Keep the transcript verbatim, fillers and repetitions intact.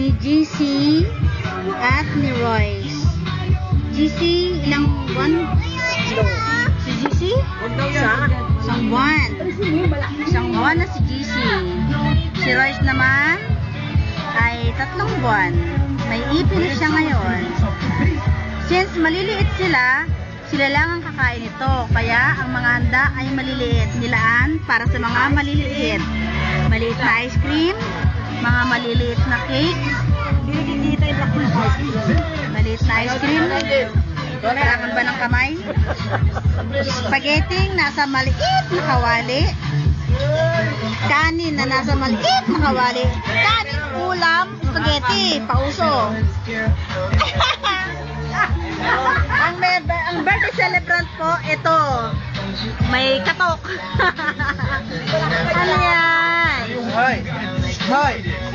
ni G C at ni Royce. G C, ilang buwan? Si G C? Isang buwan. Isang buwan na si G C. Si Royce naman ay tatlong buwan. May ipin na siya ngayon. Since maliliit sila, sila lang ang kakain ito. Kaya ang mga handa ay maliliit. Nilaan para sa mga maliliit. Maliit na ice cream, mga maliliit na cake, maliit na ice cream, kailangan ba ng kamay? Spaghetti nasa maliit na kawali, kanin na nasa maliit na kawali, kanin, ulam, spaghetti, pauso. ang, ang birthday celebrant po, ito, may katok. Ano yan? Hoy! Hoy!